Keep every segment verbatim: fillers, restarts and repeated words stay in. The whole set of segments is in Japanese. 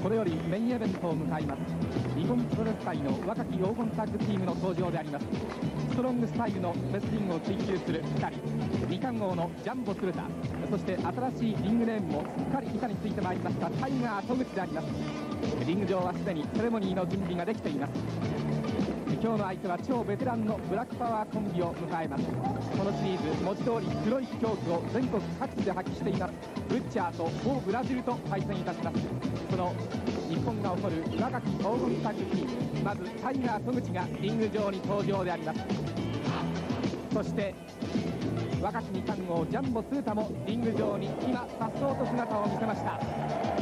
これよりメインイベントを迎えます。日本プロレス界の若き黄金タッグチームの登場であります。ストロングスタイルのレスリングを追求するふたり、二冠王のジャンボ鶴田、そして新しいリングネームもすっかり板についてまいりましたタイガー戸口であります。リング上はすでにセレモニーの準備ができています。今日の相手は超ベテランのブラックパワーコンビを迎えます。このシリーズ文字通り黒い恐怖を全国各地で発揮していますブッチャーと某ブラジルと対戦いたします。その日本が誇る若き黄金タッグチーム、まずタイガー戸口がリング上に登場であります。そして若き二冠王ジャンボ鶴田もリング上に今さっそうと姿を見せました。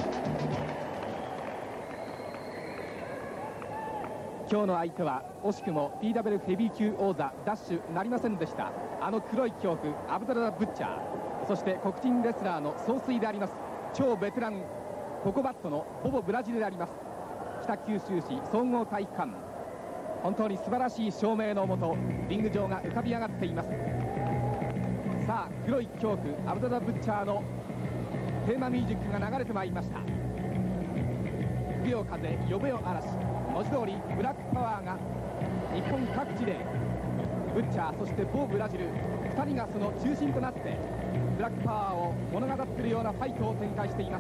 今日の相手は惜しくも ピーダブリュー ヘビー級王座ダッシュなりませんでした。あの黒い恐怖アブドラ・ブッチャー、そして黒人レスラーの総帥であります超ベテランココバットのボボブラジルであります。北九州市総合体育館、本当に素晴らしい照明の下リング上が浮かび上がっています。さあ黒い恐怖アブドラ・ブッチャーのテーマミュージックが流れてまいりました。吹けよ風呼べよ嵐、文字通りブラックパワーが日本各地でブッチャーそして某ブラジルふたりがその中心となってブラックパワーを物語っているようなファイトを展開しています。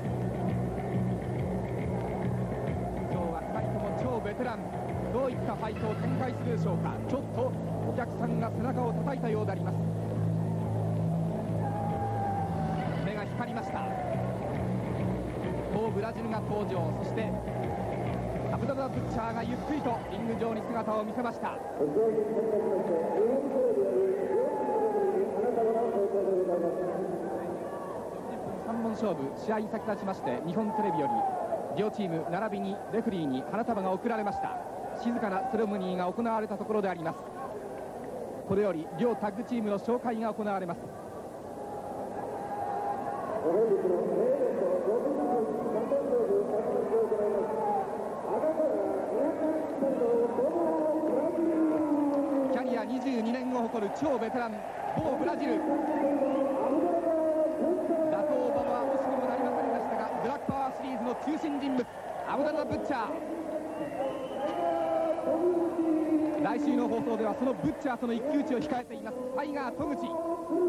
今日はふたりとも超ベテラン、どういったファイトを展開するでしょうか。ちょっとお客さんが背中を叩いたようであります。目が光りました。某ブラジルが登場、そしてアブドラ・ブッチャーがゆっくりとリング上に姿を見せました。さんぼん勝負試合に先立ちまして日本テレビより両チーム並びにレフェリーに花束が贈られました。静かなセレモニーが行われたところであります。これより両タッグチームの紹介が行われます。キャリアにじゅうにねんを誇る超ベテラン某ブラジル、打倒馬場は惜しくもなりませんでしたがブラックパワーシリーズの中心人物アブドラ・ブッチャー、来週の放送ではそのブッチャーとの一騎打ちを控えていますタイガー戸口。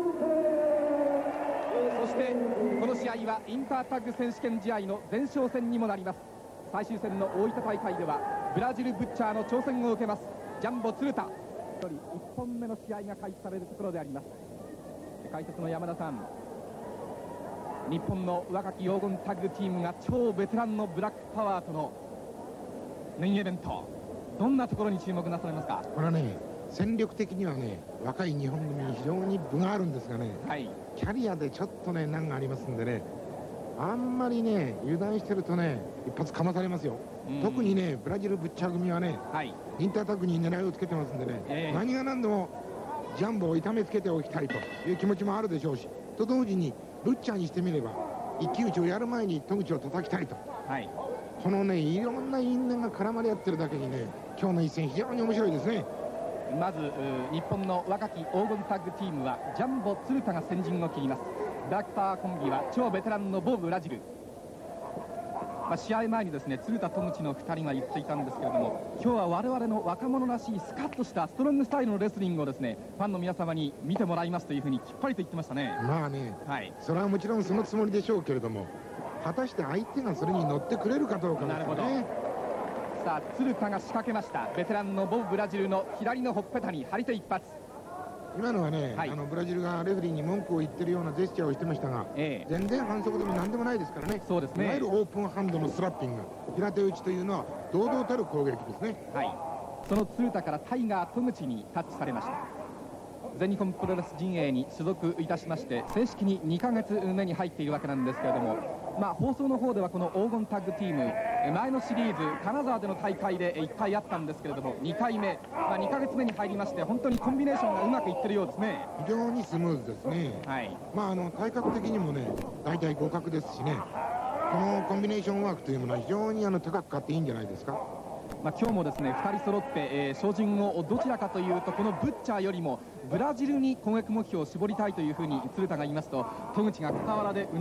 そしてこの試合はインタータッグ選手権試合の前哨戦にもなります。最終戦の大分大会ではブラジルブッチャーの挑戦を受けますジャンボ鶴田。いっぽんめの試合が開始されるところであります。解説の山田さん、日本の若き黄金タッグチームが超ベテランのブラックパワーとのメインイベント、どんなところに注目なされますか。 これはね、戦力的にはね若い日本組に非常に分があるんですがね、はい、キャリアでちょっとね難がありますんでね、あんまりね油断してるとね一発かまされますよ。特にねブラジルブッチャー組はね、はい、インタータッグに狙いをつけてますんでね、えー、何が何でもジャンボを痛めつけておきたいという気持ちもあるでしょうし、と同時にブッチャーにしてみれば一騎打ちをやる前に戸口を叩きたいと、はい、このねいろんな因縁が絡まり合ってるだけにね今日の一戦非常に面白いですね。 まず日本の若き黄金タッグチームはジャンボ鶴田が先陣を切ります。ブラックパワーコンビは超ベテランの某ブラジル、まあ、試合前にですね鶴田戸口のふたりが言っていたんですけれども、今日は我々の若者らしいスカッとしたストロングスタイルのレスリングをですねファンの皆様に見てもらいますというふうにきっぱりと言ってましたね。 まあね、はい、それはもちろんそのつもりでしょうけれども、果たして相手がそれに乗ってくれるかどうかですよね。なるほど。 さあ鶴田が仕掛けました。ベテランのボブ・ブラジルの左のほっぺたに張り手一発。 今のはね、はい、あのブラジルがレフェリーに文句を言ってるようなジェスチャーをしてましたが、ええ、全然反則でも何でもないですからね。そうですね。いわゆるオープンハンドのスラッピング、平手打ちというのは堂々たる攻撃ですね。はい。 その鶴田からタイガー戸口にタッチされました。全日本プロレス陣営に所属いたしまして正式ににかげつめに入っているわけなんですけれども、まあ、放送の方ではこの黄金タッグチーム前のシリーズ金沢での大会でいっかいあったんですけれどもにかいめ、まあ、にかげつめに入りまして本当にコンビネーションがうまくいってるようですね。 非常にスムーズですね。はい。まああの体格的にもね大体互角ですしね、このコンビネーションワークというものは非常にあの高く買っていいんじゃないですか。 まあ、今日もですねふたり揃って、えー、照準をどちらかというとこのブッチャーよりもブラジルに攻撃目標を絞りたいというふうに鶴田が言いますと、戸口が傍らでうな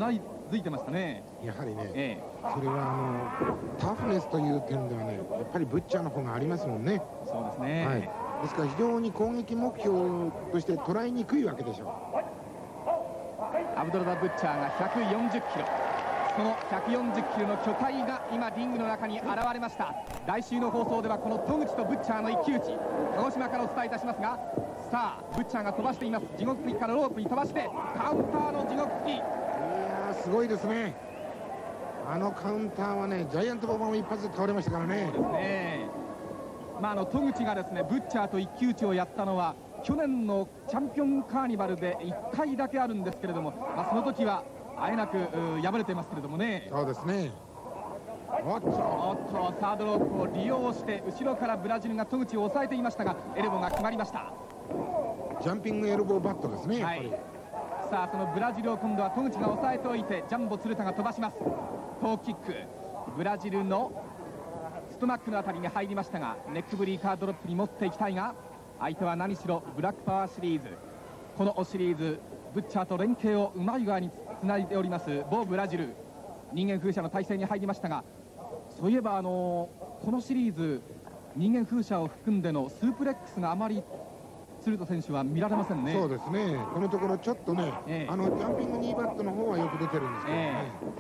続いてましたね。 やはりね、 えー、それはあのタフネスという点ではね、やっぱりブッチャーの方がありますもんね。 そうですね、 はい、ですから非常に攻撃目標として捉えにくいわけでしょう。 アブドラザ・ブッチャーがひゃくよんじゅっキロ、そのひゃくよんじゅっキロの巨体が今リングの中に現れました。来週の放送ではこの戸口とブッチャーの一騎打ち、鹿児島からお伝えいたしますが、さあブッチャーが飛ばしています。地獄突きからロープに飛ばしてカウンターの地獄突き、いやーすごいですね。あのカウンターはね、ジャイアントボマーも一発で倒れましたからね。 そうですね。まあ、あの戸口がですねブッチャーと一騎打ちをやったのは去年のチャンピオンカーニバルでいっかいだけあるんですけれども、まあ、その時はあえなく敗れてますけれどもね。 そうですね。おっとおっとサードロープを利用して後ろからブラジルが戸口を抑えていましたが、エルボーが決まりました。 ジャンピングエルボーバットですね、 はい、さあそのブラジルを今度は戸口が抑えておいてジャンボ鶴田が飛ばします。トーキック、ブラジルのストマックのあたりに入りましたが、ネックブリーカードロップに持っていきたいが、相手は何しろブラックパワーシリーズ、このシリーズブッチャーと連携をうまい具合につないでおります某ブラジル、人間風車の体勢に入りましたが、そういえばあのこのシリーズ人間風車を含んでのスープレックスがあまり鶴田選手は見られませんね。 そうですね。このところちょっとね、ええ、あのジャンピングニーバットの方はよく出てるんですけどね、え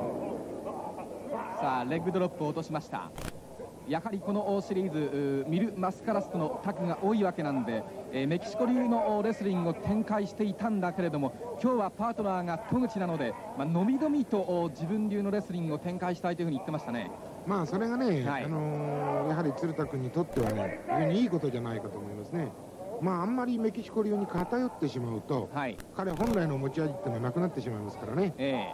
え、さあレッグドロップを落としました。やはりこのシリーズミル・マスカラスとのタッグが多いわけなんで、えー、メキシコ流のレスリングを展開していたんだけれども、今日はパートナーが戸口なので、まあのびのびと自分流のレスリングを展開したいというふうに言ってましたね。 まあそれがね、 はい、 あのー、やはり鶴田君にとってはね、非常にいいことじゃないかと思いますね。まああんまりメキシコ流に偏ってしまうと、はい、彼本来の持ち味っていうのはなくなってしまいますからね。え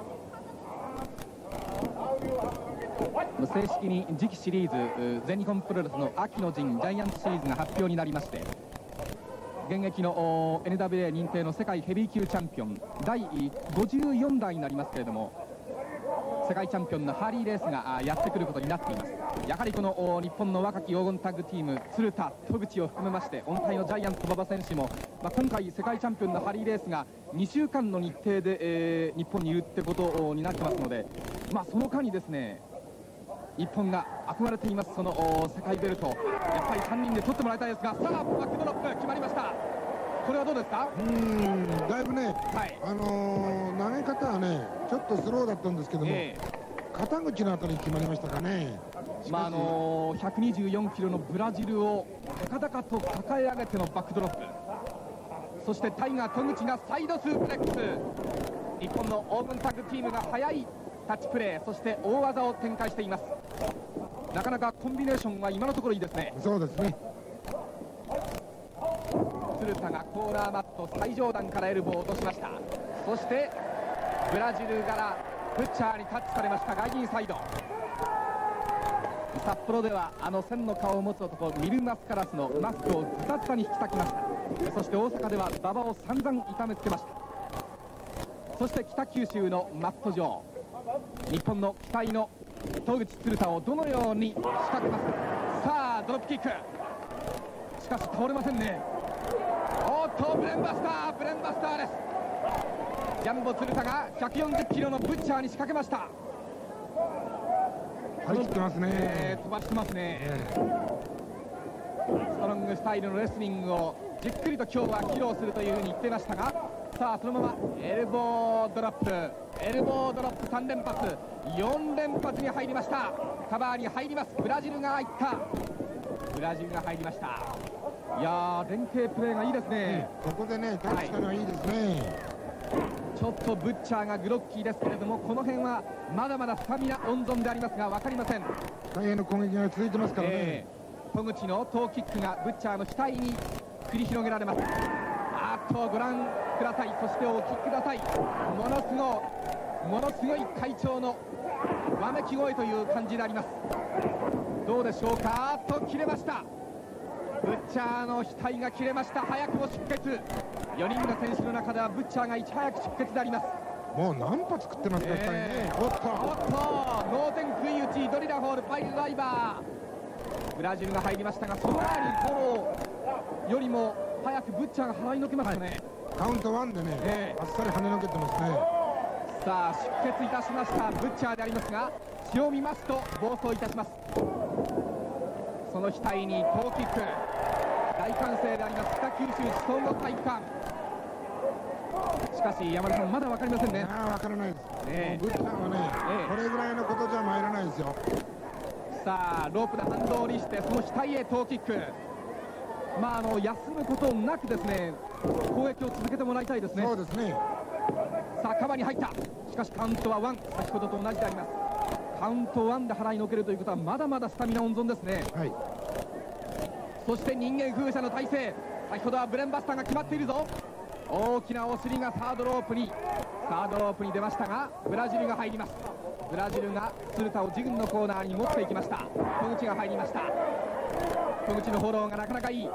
ー、正式に次期シリーズ全日本プロレスの秋の陣ジャイアントシリーズが発表になりまして、現役の エヌダブリューエー 認定の世界ヘビー級チャンピオンだいごじゅうよんだいになりますけれども、世界チャンピオンのハーリー・レースがやってくることになっています。やはりこの日本の若き黄金タッグチーム鶴田、戸口を含めまして音体のジャイアント馬場選手も、まあ、今回世界チャンピオンのハーリー・レースがにしゅうかんの日程で、えー、日本にいるってことになってますので、まあ、その間にですね日本が憧れていますその世界ベルト、やっぱりさんにんで取ってもらいたいですが、さあバックドロップ決まりました。これはどうですか？ うーん、だいぶね、はい、あのー、投げ方はねちょっとスローだったんですけども、えー、肩口のあたりに決まりましたかね。 まああのー、ひゃくにじゅうよんキロのブラジルを高々と抱え上げてのバックドロップ、そしてタイガー戸口がサイドスープレックス、日本の黄金タッグチームが速いタッチプレー、そして大技を展開しています。なかなかコンビネーションは今のところいいですね。 そうですね。 鶴田がコーナーマット最上段からエルボーを落としました。そしてブラジルからブッチャーにタッチされましたがインサイド。札幌ではあの千の顔を持つ男ミル・マスカラスのマスクをズタズタに引き裂きました。そして大阪では馬場を散々痛めつけました。そして北九州のマット上、日本の期待の戸口鶴田をどのように仕掛けますか。さあドロップキック、しかし倒れませんね。おっとブレンバスター、ブレンバスターです。ジャンボ鶴田がひゃくよんじゅっキロのブッチャーに仕掛けました。 張り切ってますね、 えー、飛ばしてますね、えー、ストロングスタイルのレスリングをじっくりと今日は披露するというふうに言っていましたが、さあそのままエルボードロップ、エルボードロップさん連発、よん連発に入りました。カバーに入ります。ブラジルが入った、ブラジルが入りました。いやー連携プレーがいいですね、 うん、ここでねタッチしたのはいいですね、はい、 ちょっとブッチャーがグロッキーですけれども、この辺はまだまだスタミナ温存でありますが分かりません。 大変の攻撃が続いてますからね、 えー、戸口のトーキックがブッチャーの額に繰り広げられます。あっとご覧ください、そしてお聞きください。ものすごいものすごい会長のわめき声という感じであります。どうでしょうか。あっと切れました。ブッチャーの額が切れました。早くも出血。よにんの選手の中ではブッチャーがいち早く出血であります。 もう何発食ってますか、えー、 おっとおっと脳天食い打ちドリラホールパイルドライバー、ブラジルが入りましたが、その前にフォローよりも早くブッチャーが払いのけましたね、はい、 カウントワンでね、えー、あっさり跳ねのけてますね。 さあ出血いたしましたブッチャーでありますが、血を見ますと暴走いたします。その額にトーキック、大歓声であります北九州市総合体育館。しかし山田さん、まだ分かりませんね。 ああ、分からないです、 ね、 ブッチャーはね、ね、これぐらいのことじゃ参らないですよ。 さあロープで反動にしてその額へトーキック。まああの休むことなくですね攻撃を続けてもらいたいですね。 そうですね。 さあカバーに入った。しかしカウントはワン、先ほどと同じであります。カウントワンで払いのけるということはまだまだスタミナ温存ですね。 はい、 そして人間風車の体勢、先ほどはブレンバスターが決まっているぞ。大きなお尻がサードロープにサードロープに出ましたが、ブラジルが入ります。ブラジルが鶴田を自軍のコーナーに持っていきました。戸口が入りました。戸口のフォローがなかなかいい。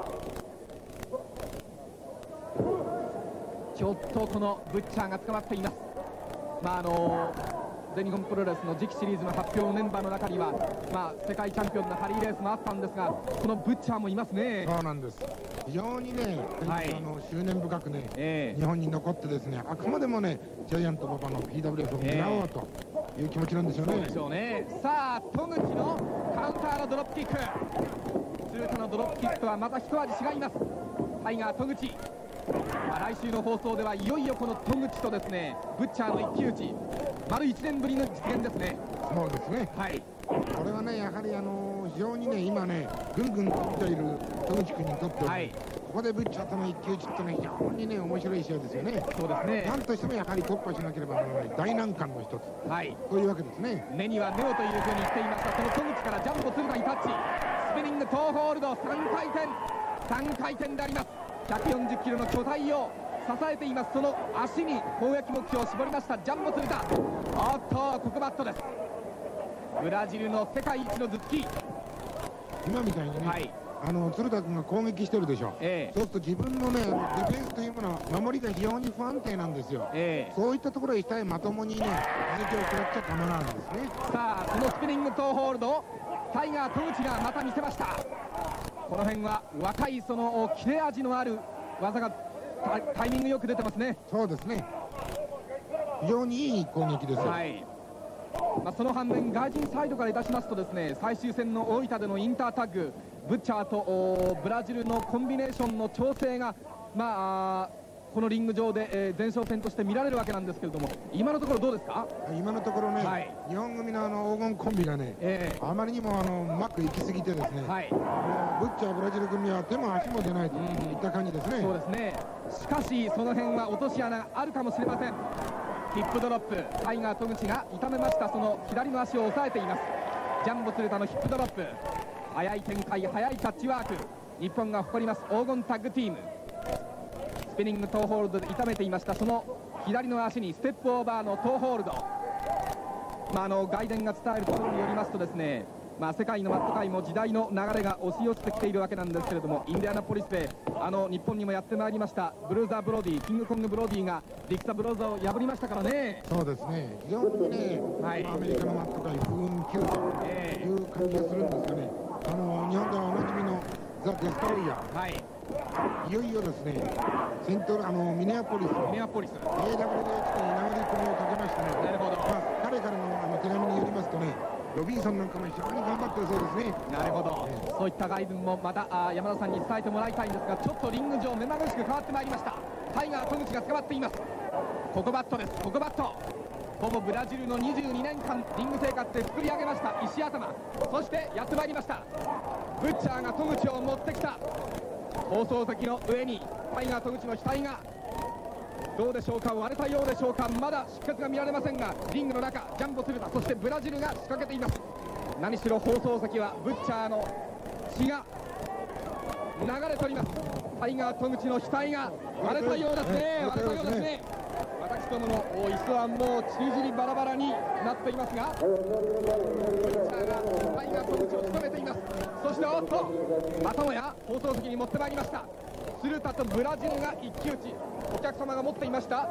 ちょっとこのブッチャーが捕まっています。まああの全日本プロレスの次期シリーズの発表メンバーの中には、まあ、世界チャンピオンのハリーレースもあったんですが、このブッチャーもいますね。 そうなんです。非常にね、はい、あの執念深くね、えー、日本に残ってですね、あくまでもねジャイアントパパの ピーダブリューエフ を狙おうという気持ちなんでしょうね。 そうでしょうね。さあ戸口のカウンターのドロップキック、鶴田のドロップキックはまた一味違います。タイガー戸口、まあ、来週の放送ではいよいよこの戸口とですねブッチャーの一騎打ち、丸いちねんぶりの実現ですね。 そうですね。 はい。 これはねやはりあの非常にね今ねぐんぐんといている戸口君にとって、ね、はい、ここでブッチャーとの一騎打ちってね非常にね面白い試合ですよね。 そうですね。 なんとしてもやはり突破しなければならない大難関の一つ、はい、というわけですね。 目には目をというふうに言っていました。その戸口からジャンボ鶴田にタッチ、スピニングトーホールドさんかいてん、さんかいてんであります。ひゃくよんじゅっキロの巨体を支えています。その足に攻撃目標を絞りましたジャンボ鶴田。おっとコクバットです。ブラジルの世界一の頭突き。 今みたいにね、はい、あの鶴田君が攻撃してるでしょ、えー、そうすると自分のねディフェンスというものは守りが非常に不安定なんですよ、えー、そういったところへ下へまともにね打撃を食らっちゃたまらんですね。 さあそのスピニングトーホールド、タイガー戸口がまた見せました。この辺は若いその切れ味のある技がタイミングよく出てますね。 そうですね。非常にいい攻撃ですよ。はい、 まあ、その反面外人サイドからいたしますとですね最終戦の大分でのインタータッグ、ブッチャーとブラジルのコンビネーションの調整がまあこのリング上で、えー、前哨戦として見られるわけなんですけれども、今のところどうですか？ 今のところね、はい、日本組のあの黄金コンビがね、えー、あまりにもあのうまくいきすぎてですね、はい、ブッチャーブラジル組は手も足も出ないといった感じですね。 そうですね。しかしその辺は落とし穴があるかもしれません。ヒップドロップ、タイガー戸口が痛めましたその左の足を押さえています。ジャンボ鶴田のヒップドロップ、速い展開、速いタッチワーク、日本が誇ります黄金タッグチーム。スピニングトーホールドで痛めていましたその左の足にステップオーバーのトーホールド、まあ、あの外伝が伝えるところによりますとですね、まあ、世界のマット界も時代の流れが押し寄せてきているわけなんですけれども、インディアナポリスであの日本にもやってまいりましたブルーザー・ブロディ、キングコング・ブロディがディクサ・ブローザを破りましたからね。 そうですね。非常にね、はい、アメリカのマット界不運級という感じがするんですがね、あの日本ではおなじみのザ・デストロイヤー、はい、いよいよですねセントあのミネアポリスのミネアポリス エーダブリューエイチ に名乗り込みをかけましてね、 なるほど、 まあ、彼からのあの手紙によりますとね、ロビンソンなんかも非常に頑張ってるそうですね。 なるほど、えー、そういった外文もまたあ山田さんに伝えてもらいたいんですが、ちょっとリング上目まぐるしく変わってまいりました。タイガー戸口が捕まっています。ココバットです。ココバットほぼブラジルのにじゅうにねんかんリング生活で作り上げました石頭、そしてやってまいりましたブッチャーが戸口を持ってきた。放送席の上にタイガー戸口の額がどうでしょうか、割れたようでしょうか、まだ出血が見られませんが、リングの中ジャンボ鶴田、そしてブラジルが仕掛けています。何しろ放送席はブッチャーの血が流れております。タイガー戸口の額が割れたようですね、割れたようですね。私どもの椅子はもうちりぢりバラバラになっていますが、ブッチャーがタイガー戸口を務めています。そしておっとまたもや放送席に持ってまいりました。鶴田とブラジルが一騎打ち、お客様が持っていました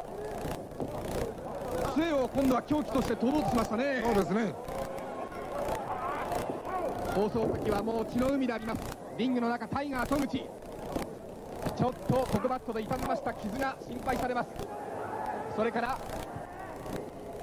杖を今度は凶器として取ろうとしましたね。 そうですね。 放送席はもう血の海であります。リングの中タイガー戸口、ちょっとコクバットで痛めました傷が心配されます。それから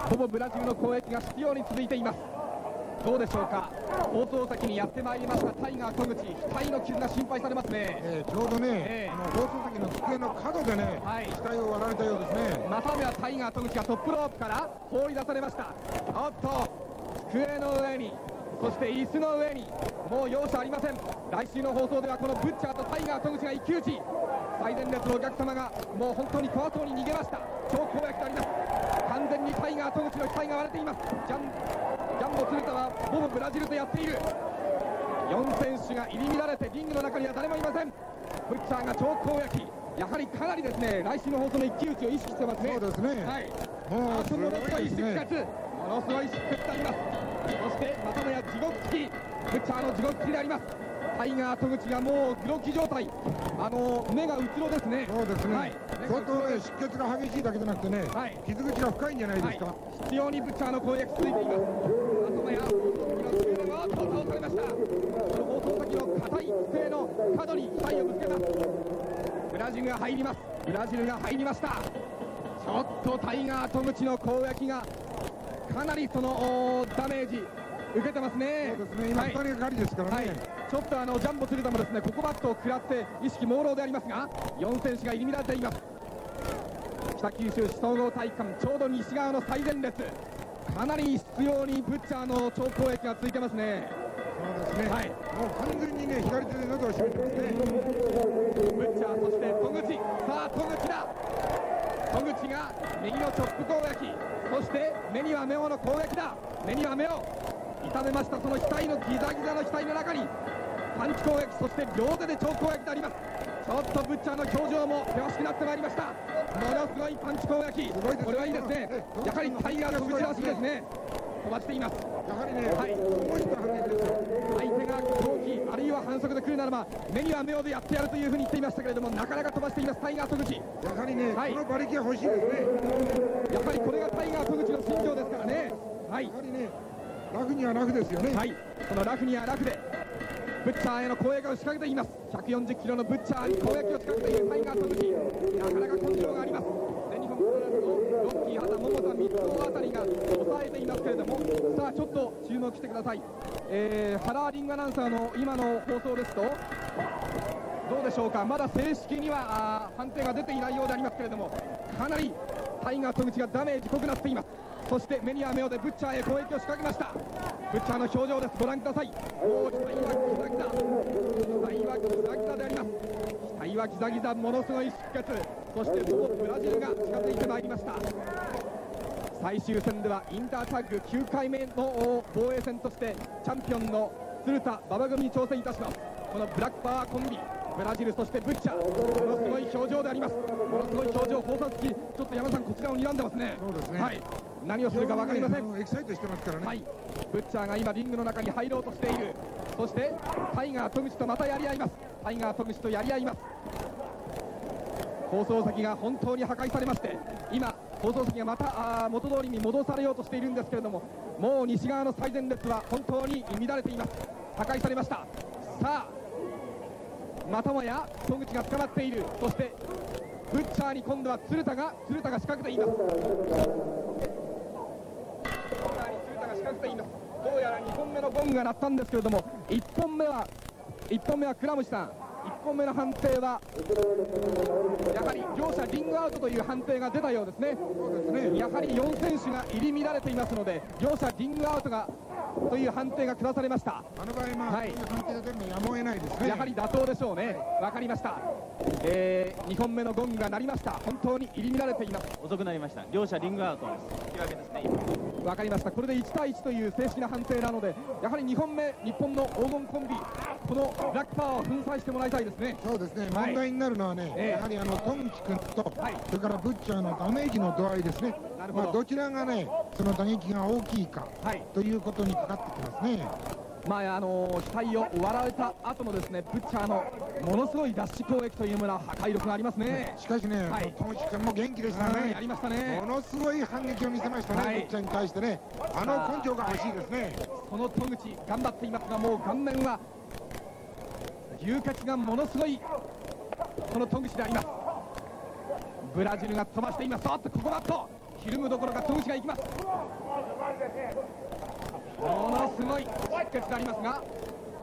ほぼブラジルの攻撃が執拗に続いています。どうでしょうか。放送席にやってまいりましたタイガー戸口、額の傷が心配されますね。 えー、ちょうどね、えー、あの放送席の机の角でね、はい、額を割られたようですね。 また目はタイガー戸口がトップロープから放り出されました。おっと机の上に、そして椅子の上に、もう容赦ありません。来週の放送ではこのブッチャーとタイガー戸口が一騎打ち。最前列のお客様がもう本当に怖そうに逃げました。超攻撃であります。完全にタイガー戸口の額が割れています。ジャンジャンボ鶴田はボブブラジルとやっている。よん選手が入り乱れてリングの中には誰もいません。ブッチャーが超攻撃、やはりかなりですね、来週の放送の一騎打ちを意識してますね。 そうですね、はい、 もうすごいですね。ものすごい出血であります。そしてまたもや地獄突き、ブッチャーの地獄突きであります。タイガー戸口がもう黒木状態、あの目がうつろですね。 そうですね、はい、相当ね出血が激しいだけじゃなくてね、はい、傷口が深いんじゃないですか。はい、 必要にブッチャーの攻撃続いています。またもや放送席の机でわーっと倒されました。その放送席の硬い机の角に額をぶつけます。ブラジルが入ります。ブラジルが入りました。ちょっとタイガー戸口の攻撃がかなりそのダメージ受けてますね。 そうですね、今ふたりがかりですからね、はいはい、 ちょっとあのジャンボ鶴田もですね、ここバットを食らって意識朦朧でありますが、よん選手が入り乱れています。北九州市総合体育館ちょうど西側の最前列、かなり執拗にブッチャーの超攻撃が続いてますね。 そうですね、はい、もう完全にね左手で喉を締めてますね。 ブッチャー、そして戸口、さあ戸口だ。戸口が右のチョップ攻撃、そして目には目をの攻撃だ。目には目を痛めました。その額のギザギザの額の中にパンチ攻撃、そして両手で超攻撃であります。ちょっとブッチャーの表情も険しくなってまいりました。ものすごいパンチ攻撃、これはいいですね。やはりタイガー戸口らしいですね。飛ばしています。 やはりね、はい、 相手が攻撃あるいは反則で来るならば目には目をでやってやるというふうに言っていましたけれども、なかなか飛ばしていますタイガー戸口。 やはりね、はい、この馬力は欲しいですね。 やはりこれがタイガー戸口の心情ですからね。はい、 やはりねラフにはラフですよね。 はい、そのラフにはラフでブッチャーへの攻撃を仕掛けています。ひゃくよんじゅっキロのブッチャーに攻撃を仕掛けているタイガー戸口、なかなか根性があります。全日本プロレスのロッキー畑桃田三つあたりが抑えていますけれども、さあちょっと注目してください。えー、ハラーリングアナウンサーの今の放送ですとどうでしょうか。まだ正式には判定が出ていないようでありますけれども、かなりタイガー戸口がダメージ濃くなっています。そして目には目をでブッチャーへ攻撃を仕掛けました。ブッチャーの表情です。ご覧ください。おー、額はギザギザ、額はギザギザであります。額はギザギザ、ものすごい出血、そしてそのブラジルが近づいてまいりました。最終戦ではインタータッグきゅうかいめの防衛戦としてチャンピオンの鶴田馬場組に挑戦いたします。このブラックパワーコンビ、ブラジルそしてブッチャー、ものすごい表情であります。ものすごい表情、放送席ちょっと山さんこちらを睨んでますね。 そうですね、はい、 何をするか分かりません。 エキサイトしてますからね。はい、 ブッチャーが今リングの中に入ろうとしている。そしてタイガー戸口とまたやり合います。タイガー戸口とやり合います。放送席が本当に破壊されまして、今放送席がまた元通りに戻されようとしているんですけれども、もう西側の最前列は本当に乱れています。破壊されました。さあまたもや戸口が捕まっている。そしてブッチャーに今度は鶴田が鶴田が仕掛けています。どうやらにほんめのゴングが鳴ったんですけれども、いっぽんめはいっぽんめは倉持さん、いっぽんめの判定はやはり両者リングアウトという判定が出たようですね。そうですね、やはりよん選手が入り乱れていますので、両者リングアウトがという判定が下されました。 あの場合、まあ、はい、判定が出るのやむを得ないですね。 やはり妥当でしょうね。わかりました。えー、にほんめのゴングが鳴りました。本当に入り乱れています。 遅くなりました。両者リングアウトです。引き分けですね。 わかりました。これでいちたいいちという正式な判定なので、やはりにほんめ日本の黄金コンビ、このブラックパワーを粉砕してもらいたいですね。 そうですね、問題になるのはね、はい、やはりあのトンキ君と、はい、それからブッチャーのダメージの度合いですね。なるほど、まあ、どちらがねその打撃が大きいか、はい、ということにかかってきますね。 まああの額を割られた後のですねブッチャーのものすごいダッシュ攻撃というものは破壊力がありますね。 しかしね、はい、トンキ君も元気でしたね。 やりましたね。 ものすごい反撃を見せましたね、はい、ブッチャーに対してね。あの根性が欲しいですね。 その戸口頑張っていますが、もう顔面は流血がものすごいこの戸口であります。ブラジルが飛ばしています。おっとここだとひるむどころか戸口が行きます。ものすごい出血がありますが、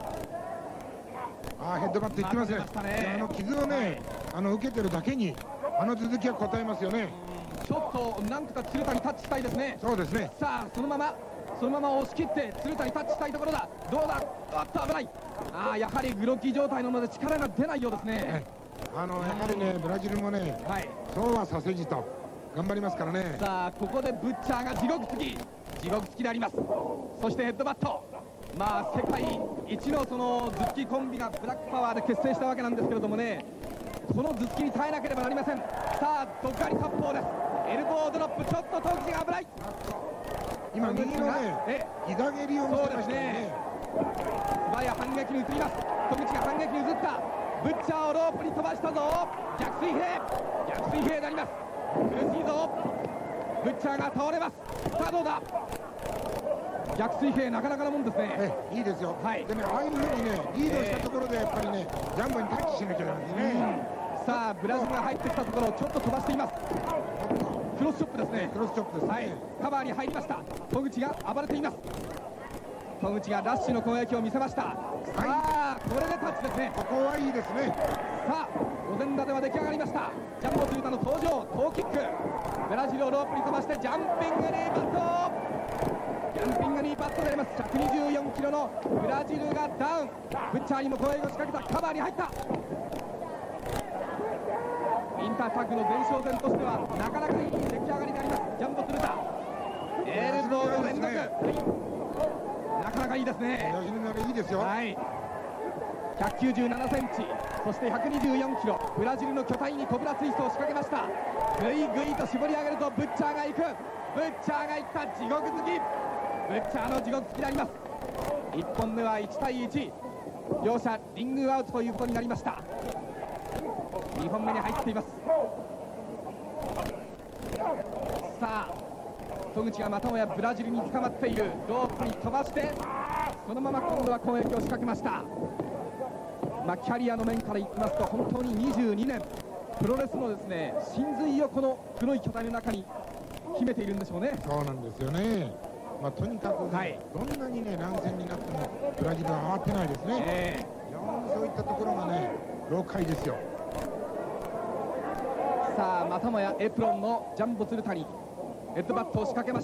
あヘッドバットいってますね。ねあの傷をね、はい、あの受けてるだけにあの続きは答えますよね。 ちょっとなんとか鶴田にタッチしたいですね。 そうですね。 さあそのままそのまま押し切って鶴田にタッチしたいところだ。どうだ、あっと危ない。ああやはりグロッキー状態なので力が出ないようですね。はい、あのやはりねブラジルもね、はい、そうはさせじと頑張りますからね。さあここでブッチャーが地獄突き地獄突きであります。そしてヘッドバット、まあ世界一のその頭突きコンビがブラックパワーで結成したわけなんですけれどもね、この頭突きに耐えなければなりません。さあドッカリ殺法です。エルボードロップ、ちょっと戸口が危ない。 今右のね膝蹴りを見せましたね。 素早い反撃に移ります。戸口が反撃に移った。ブッチャーをロープに飛ばしたぞ。逆水平逆水平であります。苦しいぞ。ブッチャーが倒れます。さあどうだ。逆水平なかなかのもんですね。えいいですよ。はい、でねああいうふうにねリードしたところでやっぱりねジャンボにタッチしなきゃダメですね。うん、さあブラジルが入ってきたところをちょっと飛ばしています。クロスチョップですね。クロスチョップですね。はい、カバーに入りました。戸口が暴れています。戸口がラッシュの攻撃を見せました。さあこれでタッチですね。ここはいいですね。さあお膳立ては出来上がりました。ジャンボ鶴田の登場、トーキック、ブラジルをロープに飛ばしてジャンピングニーバット、ジャンピングニーバットであります。ひゃくにじゅうよんキロのブラジルがダウン。ブッチャーにも攻撃を仕掛けた。カバーに入った。インタータッグの前哨戦としてはなかなかいい出来上がりであります。ジャンボ鶴田エルボーの連続、はい、なかなかいいですね。いいですよ。はい、ひゃくきゅうじゅうななセンチ、そしてひゃくにじゅうよんキロ、ブラジルの巨体にコブラツイストを仕掛けました。ぐいぐいと絞り上げるとブッチャーが行く。ブッチャーが行った。地獄突き、ブッチャーの地獄突きであります。いっぽんめはいちたいいち、両者リングアウトということになりました。にほんめに入っています。さあ戸口がまたもやブラジルに捕まっている。ロープに飛ばしてそのまま今度は攻撃を仕掛けました。まあ、キャリアの面からいきますと本当ににじゅうにねんプロレスのですね真髄をこの黒い巨体の中に秘めているんでしょうね。そうなんですよね。まあ、とにかく、ね、はい、どんなにね乱戦になってもブラジルは慌てないですね。えー、非常にそういったところがね老快ですよ。さあまたもやエプロンのジャンボ鶴田にヘッドバットを仕掛けました。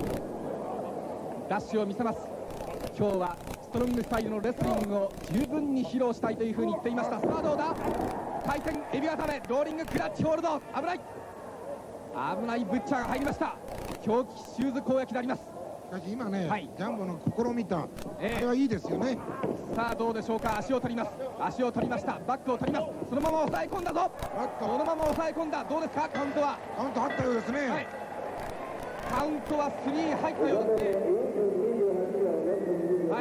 ラッシュを見せます。今日はストロングスタイルのレスリングを十分に披露したいというふうに言っていました。さあどうだ。回転エビ固めローリングクラッチホールド、危ない危ない。ブッチャーが入りました。狂気シューズ攻撃であります。しかし今ね、はい、ジャンボの試みた、えー、あれはいいですよね。さあどうでしょうか。足を取ります。足を取りました。バックを取ります。そのまま抑え込んだぞ。そのまま抑え込んだ。どうですか。カウントはカウントあったようですね。はい、カウントはスリー入ったようですね。はい、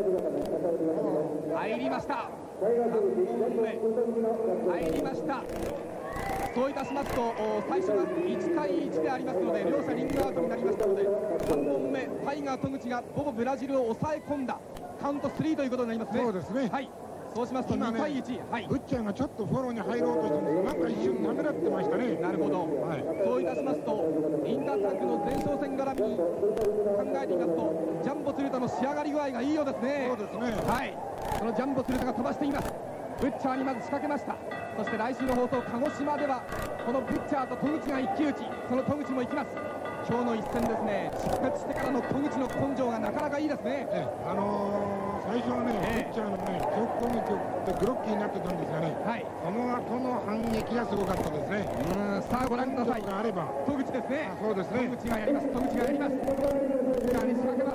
入りました。さんぼんめ入りました。そういたしますと最初がいちたいいちでありますので両者リングアウトになりましたのでさんぼんめタイガー戸口がボボブラジルを抑え込んだカウントスリーということになりますね。そうですね。はい、そうしますとにたいいち、はい、ブッチャーがちょっとフォローに入ろうとしたんですがなんか一瞬なめらってましたね。なるほど、はい、そういたしますとインタータックの前哨戦絡みに考えていますとジャンボ鶴田の仕上がり具合がいいようですね。そうですね。はい、そのジャンボ鶴田が飛ばしています。ブッチャーにまず仕掛けました。そして来週の放送鹿児島ではこのブッチャーと戸口が一騎打ち、その戸口も行きます。今日の一戦ですね、出血してからの戸口の根性がなかなかいいですね。ええ、あのー、最初はね、ええ、ブッチャーのね強攻撃でグロッキーになってたんですがね、はい、その後の反撃がすごかったですね。うん、さあご覧ください。あれば戸口ですね。そうですね。戸口がやります。戸口がやります。ブッチャーに仕掛けます。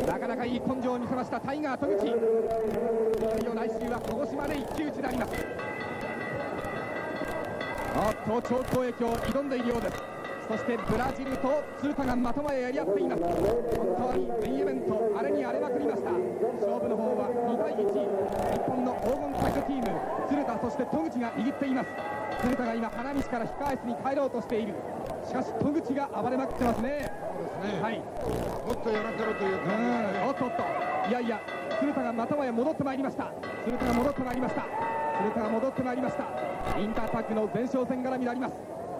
なかなかいい根性を見せましたタイガー戸口。いよいよ来週は鹿児島で一騎打ちであります。おっと超攻撃を挑んでいるようです。そしてブラジルと鶴田がまともへやり合っています。本当にメインイベントあれに荒れまくりました。勝負の方はにたいいち、日本の黄金タッグチーム鶴田そして戸口が握っています。鶴田が今花道から控え室に帰ろうとしている。しかし戸口が暴れまくってますね。そうですね。はい、もっとやらせろというか、うん、おっとおっと、いやいや鶴田がまたもや戻ってまいりました。鶴田が戻ってまいりました。鶴田が戻ってまいりました。インタータッグの前哨戦絡みであります。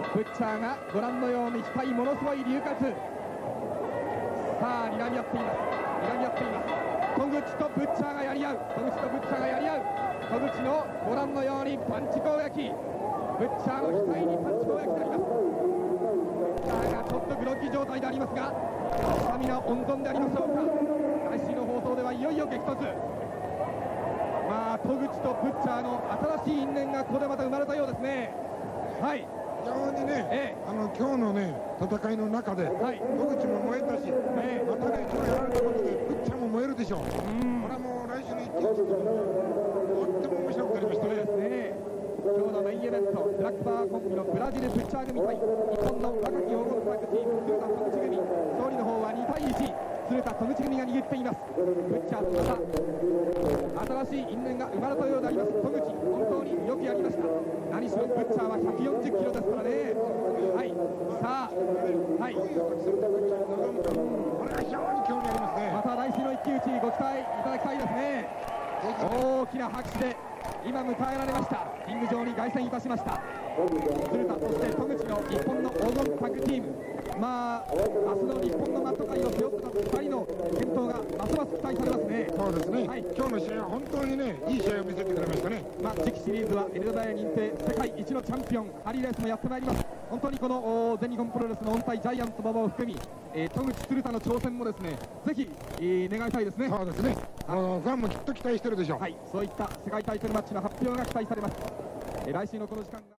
ブッチャーがご覧のように額ものすごい流活。さあ睨み合っています睨み合っています。戸口とブッチャーがやり合う戸口とブッチャーがやり合う。戸口のご覧のようにパンチ攻撃。ブッチャーの額にパンチ攻撃になります。ブッチャーがちょっとグロッキー状態でありますが、スタミナ温存でありましょうか。来週の放送ではいよいよ激突。まあ戸口とブッチャーの新しい因縁がここでまた生まれたようですね。はい、 非常にね、ええ、あの今日のね戦いの中で、はい、戸口も燃えたし、ええ、またね今日やられたことでブッチャーも燃えるでしょう。うん、これはもう来週の一騎打ちでとっても面白くなりましたね。そうですね。今日のメインイベント、ブラックバーコンビのブラジルブッチャー組対日本の若き黄金タッグチーム鶴田戸口組。勝利の方はにたいいち、鶴田戸口組が握っています。ブッチャーとまた新しい因縁が生まれたようであります。戸口本当によくやりました。何しろブッチャーはひゃくよんじゅっキロですからね。はい、さあ、はい、これは非常に興味ありますね。また来週の一騎打ちご期待いただきたいですね。大きな拍手で今迎えられました。リング上に凱旋いたしました鶴田、そして戸口の日本の黄金タッグチーム。まあ明日の日本のマット界を背負ったふたりの健闘がますます期待されますね。そうですね、はい、今日の試合は本当にねいい試合を見せてくれましたね。まあ次期シリーズはエルドバヤ認定世界一のチャンピオンハリーレースもやってまいります。本当にこの全日本プロレスの音体ジャイアント馬場を含み、えー、戸口鶴田の挑戦もですねぜひ、えー、願いたいですね。そうですね、あのファンもきっと期待してるでしょう。はい、そういった世界タイトルマッチの発表が期待されます。えー、来週のこの時間